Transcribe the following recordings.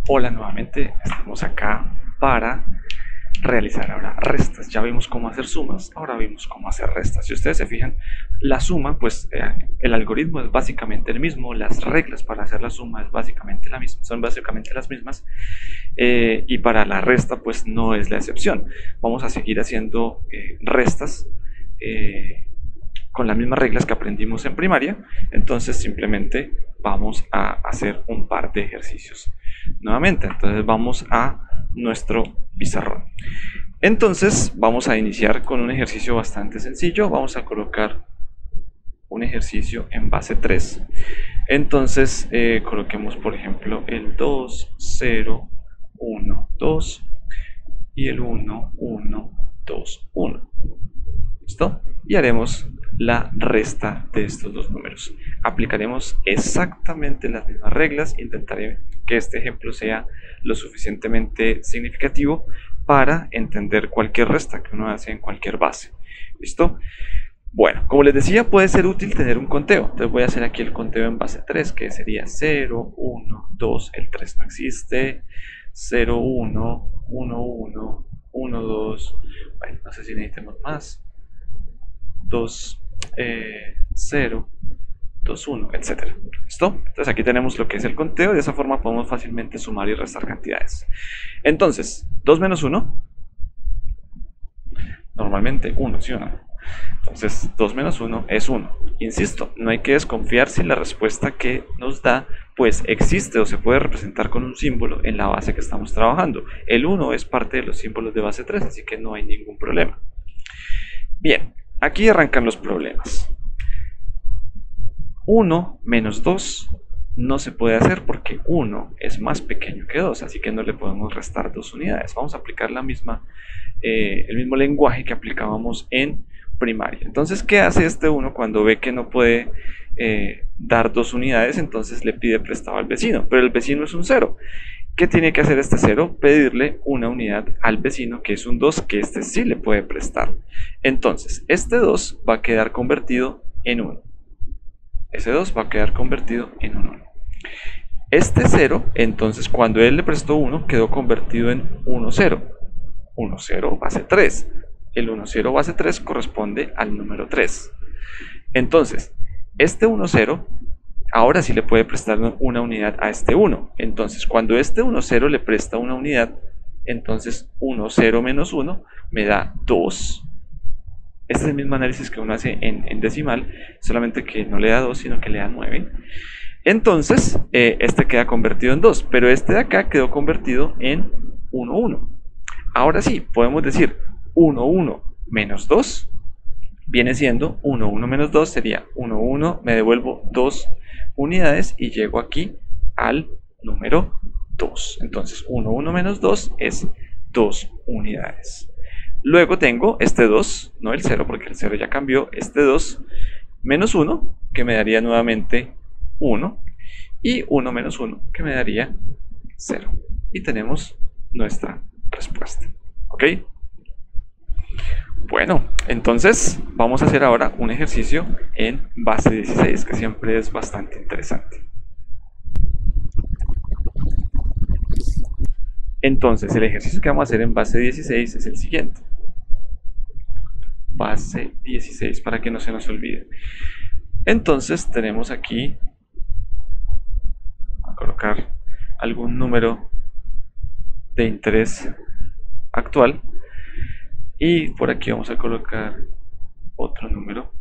Hola nuevamente, estamos acá para realizar ahora restas. Ya vimos cómo hacer sumas, ahora vimos cómo hacer restas. Si ustedes se fijan, la suma, pues el algoritmo es básicamente el mismo, las reglas para hacer la suma es básicamente la misma, son básicamente las mismas, y para la resta pues no es la excepción. Vamos a seguir haciendo restas con las mismas reglas que aprendimos en primaria, entonces simplemente vamos a hacer un par de ejercicios nuevamente. Entonces vamos a nuestro pizarrón. Entonces vamos a iniciar con un ejercicio bastante sencillo. Vamos a colocar un ejercicio en base 3. Entonces coloquemos por ejemplo el 2, 0, 1, 2 y el 1, 1, 2, 1. ¿Listo? Y haremos la resta de estos dos números. Aplicaremos exactamente las mismas reglas. Intentaré que este ejemplo sea lo suficientemente significativo para entender cualquier resta que uno hace en cualquier base. ¿Listo? Bueno, como les decía, puede ser útil tener un conteo. Entonces voy a hacer aquí el conteo en base 3, que sería 0, 1, 2, el 3 no existe, 0, 1, 1, 1, 1, 2, bueno, no sé si necesitemos más, 2, 0, 2, 1, etc. ¿Listo? Entonces aquí tenemos lo que es el conteo. De esa forma podemos fácilmente sumar y restar cantidades. Entonces, 2 menos 1, normalmente 1, ¿sí o no? Entonces 2 menos 1 es 1. Insisto, no hay que desconfiar si la respuesta que nos da pues existe o se puede representar con un símbolo en la base que estamos trabajando. El 1 es parte de los símbolos de base 3, así que no hay ningún problema. Bien, aquí arrancan los problemas. 1 menos 2 no se puede hacer porque 1 es más pequeño que 2, así que no le podemos restar 2 unidades. Vamos a aplicar el mismo lenguaje que aplicábamos en primaria. Entonces, ¿qué hace este 1 cuando ve que no puede dar 2 unidades? Entonces le pide prestado al vecino, pero el vecino es un 0. ¿Qué tiene que hacer este 0? Pedirle una unidad al vecino, que es un 2, que este sí le puede prestar. Entonces, este 2 va a quedar convertido en 1. Ese 2 va a quedar convertido en un 1. Este 0, entonces, cuando él le prestó 1, quedó convertido en 1, 0. 1, 0, base 3. El 1, 0, base 3 corresponde al número 3. Entonces, este 1, 0, ahora sí le puede prestar una unidad a este 1. Entonces, cuando este 1, 0 le presta una unidad, entonces 1, 0 menos 1 me da 2. Este es el mismo análisis que uno hace en decimal, solamente que no le da 2, sino que le da 9. Entonces, este queda convertido en 2, pero este de acá quedó convertido en 1, 1. Ahora sí, podemos decir 1, 1 menos 2 viene siendo 1, 1 menos 2 sería 1, 1, me devuelvo 2 unidades y llego aquí al número 2. Entonces 1, 1 menos 2 es 2 unidades. Luego tengo este 2, no el 0 porque el 0 ya cambió, este 2 menos 1 que me daría nuevamente 1 y 1 menos 1 que me daría 0. Y tenemos nuestra respuesta. ¿Ok? Bueno, entonces vamos a hacer ahora un ejercicio en base 16, que siempre es bastante interesante. Entonces, el ejercicio que vamos a hacer en base 16 es el siguiente. Base 16, para que no se nos olvide. Entonces, tenemos aquí, a colocar algún número de interés actual. Y por aquí vamos a colocar otro número.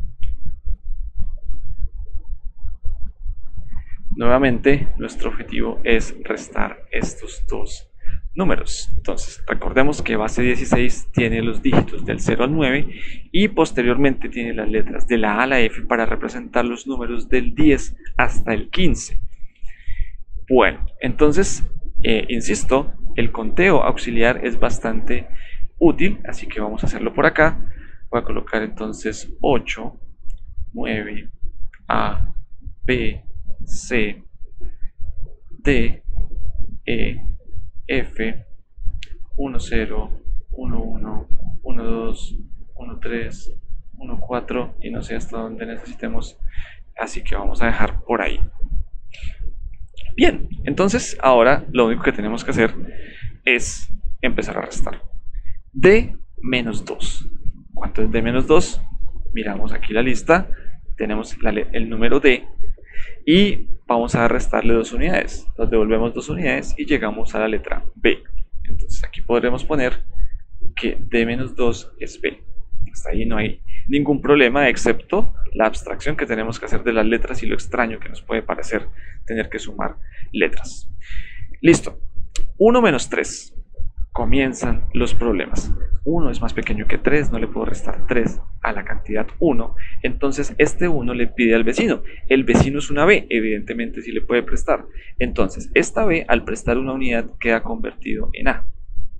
Nuevamente, nuestro objetivo es restar estos dos números. Entonces, recordemos que base 16 tiene los dígitos del 0 al 9 y posteriormente tiene las letras de la A a la F para representar los números del 10 hasta el 15. Bueno, entonces, insisto, el conteo auxiliar es bastante útil, así que vamos a hacerlo por acá. Voy a colocar entonces 8, 9, A, B, C, D, E, F, 1, 0, 1, 1, 1, 2, 1, 3, 1, 4 y no sé hasta dónde necesitemos, así que vamos a dejar por ahí. Bien, entonces ahora lo único que tenemos que hacer es empezar a restar. D menos 2. ¿Cuánto es D menos 2? Miramos aquí la lista, tenemos el número D y vamos a restarle 2 unidades. Nos devolvemos 2 unidades y llegamos a la letra B. Entonces aquí podremos poner que D menos 2 es B. Hasta ahí no hay ningún problema, excepto la abstracción que tenemos que hacer de las letras y lo extraño que nos puede parecer tener que sumar letras. Listo. 1 menos 3. Comienzan los problemas. 1 es más pequeño que 3, no le puedo restar 3 a la cantidad 1. Entonces este 1 le pide al vecino. El vecino es una B, evidentemente sí le puede prestar. Entonces esta B, al prestar una unidad, queda convertido en A.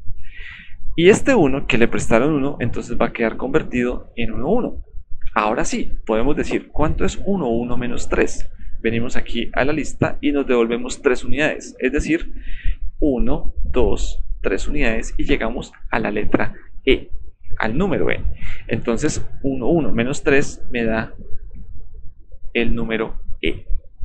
Y este 1 que le prestaron 1, entonces va a quedar convertido en 1, 1. Ahora sí, podemos decir cuánto es 1, 1 menos 3. Venimos aquí a la lista y nos devolvemos 3 unidades. Es decir, 1, 2, 3 unidades y llegamos a la letra E, al número E. Entonces 1, 1 menos 3 me da el número E.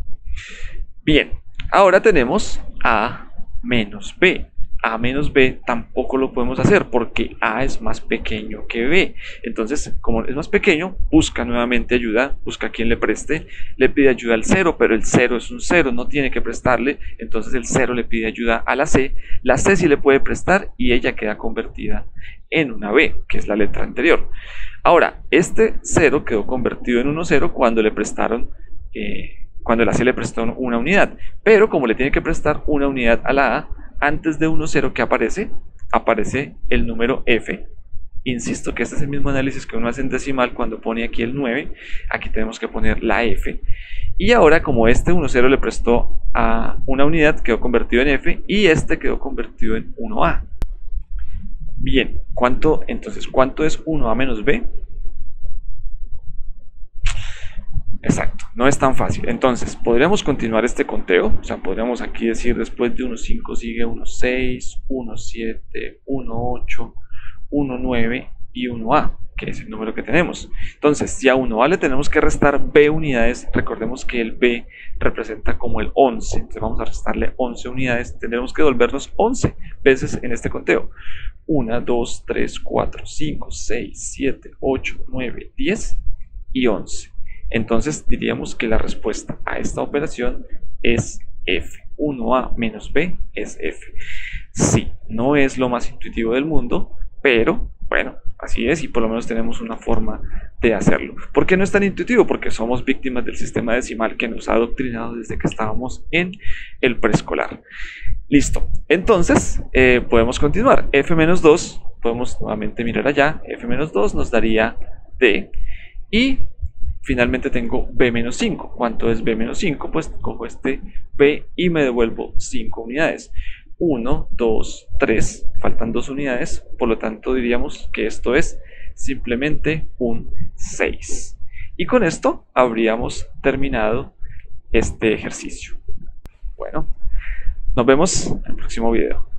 Bien, ahora tenemos A menos B. A menos B tampoco lo podemos hacer porque A es más pequeño que B. Entonces, como es más pequeño, busca nuevamente ayuda, busca a quien le preste, le pide ayuda al 0, pero el 0 es un 0, no tiene que prestarle, entonces el 0 le pide ayuda a la C sí le puede prestar y ella queda convertida en una B, que es la letra anterior. Ahora, este 0 quedó convertido en 1, 0 cuando le prestaron... cuando la C le prestó una unidad, pero como le tiene que prestar una unidad a la A, antes de 1, 0 que aparece el número F. Insisto que este es el mismo análisis que uno hace en decimal cuando pone aquí el 9, aquí tenemos que poner la F. Y ahora como este 1, 0 le prestó a una unidad, quedó convertido en F y este quedó convertido en 1A. Bien, entonces, ¿cuánto es 1A menos B? Exacto, no es tan fácil. Entonces, podríamos continuar este conteo. O sea, podríamos aquí decir después de 1,5 sigue 1,6, 1,7, 1,8, 1,9 y 1A, que es el número que tenemos. Entonces, si a 1A le tenemos que restar B unidades, recordemos que el B representa como el 11. Entonces vamos a restarle 11 unidades. Tendremos que devolvernos 11 veces en este conteo. 1, 2, 3, 4, 5, 6, 7, 8, 9, 10 y 11. Entonces diríamos que la respuesta a esta operación es F. 1A menos B es F. Sí, no es lo más intuitivo del mundo, pero bueno, así es y por lo menos tenemos una forma de hacerlo. ¿Por qué no es tan intuitivo? Porque somos víctimas del sistema decimal que nos ha adoctrinado desde que estábamos en el preescolar. Listo, entonces podemos continuar. F menos 2, podemos nuevamente mirar allá, F menos 2 nos daría D y finalmente tengo B menos 5. ¿Cuánto es B menos 5? Pues cojo este B y me devuelvo 5 unidades. 1, 2, 3, faltan 2 unidades, por lo tanto diríamos que esto es simplemente un 6. Y con esto habríamos terminado este ejercicio. Bueno, nos vemos en el próximo video.